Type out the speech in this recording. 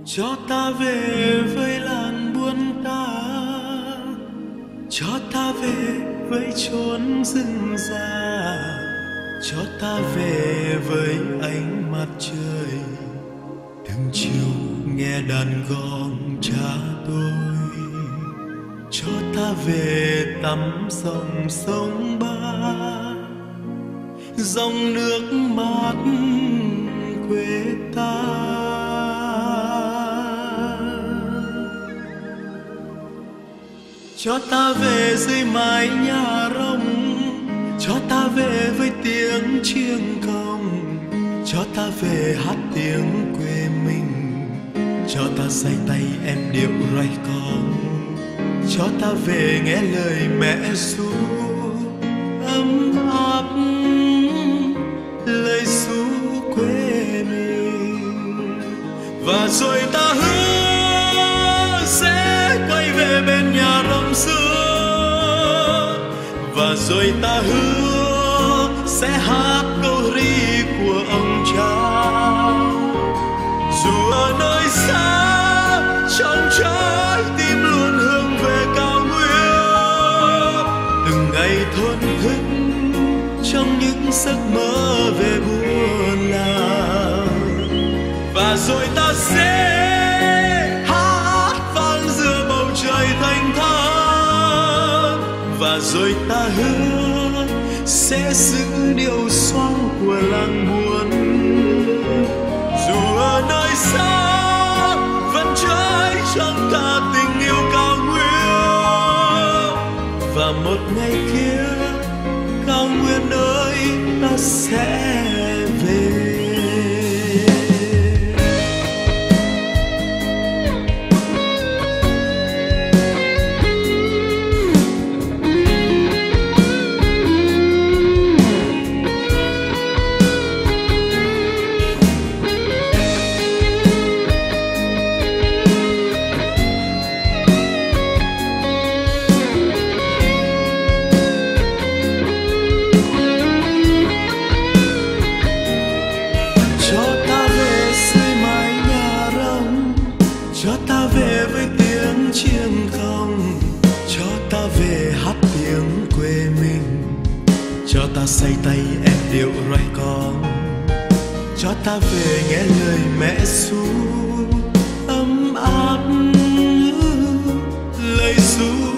Cho ta về với làn buồn ta, cho ta về với chốn rừng già, cho ta về với ánh mặt trời. Từng chiều nghe đàn gong cha tôi, cho ta về tắm dòng sông Ba, dòng nước mát quê ta. Cho ta về dưới mái nhà rông, cho ta về với tiếng chiêng cong, cho ta về hát tiếng quê mình, cho ta say tay em điệu ray con, cho ta về nghe lời mẹ ru ấm áp, lời ru quê mình. Và rồi ta hứa sẽ quay về bên nhà rông xưa, và rồi ta hứa sẽ hát câu ri của ông cha. Dù ở nơi xa, trong trái tim luôn hướng về cao nguyên, từng ngày thổn thức trong những giấc mơ về buồn làng. Và rồi ta sẽ hát vang giữa bầu trời thanh thang, và rồi ta hứa sẽ giữ điệu xoang của làng buồn. Dù ở nơi xa vẫn cháy trong ta tình yêu cao nguyên, và một ngày kia cao nguyên ơi ta sẽ về. Cho ta về với tiếng chiêng cong, cho ta về hát tiếng quê mình, cho ta say tay em điệu ray con, cho ta về nghe lời mẹ ru ấm áp, lời ru